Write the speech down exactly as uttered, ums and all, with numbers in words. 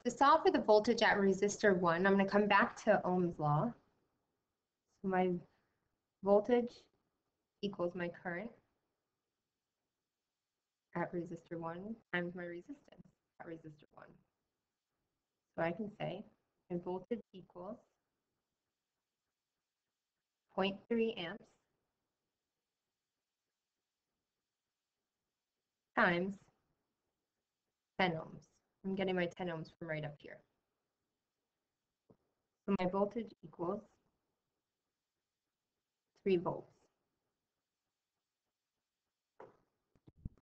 to solve for the voltage at resistor one, I'm going to come back to Ohm's law. So my voltage equals my current at resistor one times my resistance at resistor one. So I can say my voltage equals zero point three amps times ten ohms. I'm getting my ten ohms from right up here. So my voltage equals three volts.